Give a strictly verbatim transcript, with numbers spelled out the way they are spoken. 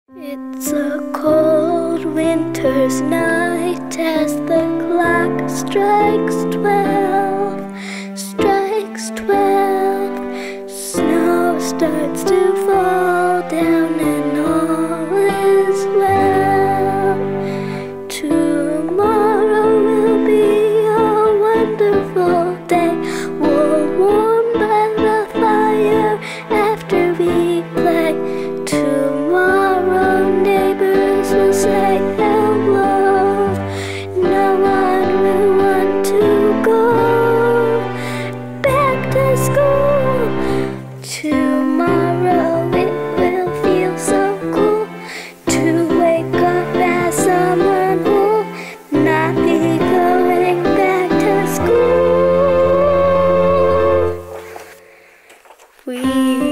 It's a cold winter's night as the clock strikes twelve, strikes twelve. Snow starts to fall down and all is well. Tomorrow will be a wonderful day. We'll warm by the fire after we play. Tomorrow neighbors will say hello. No one will want to go back to school. Tomorrow it will feel so cool to wake up as someone who'll not be going back to school. We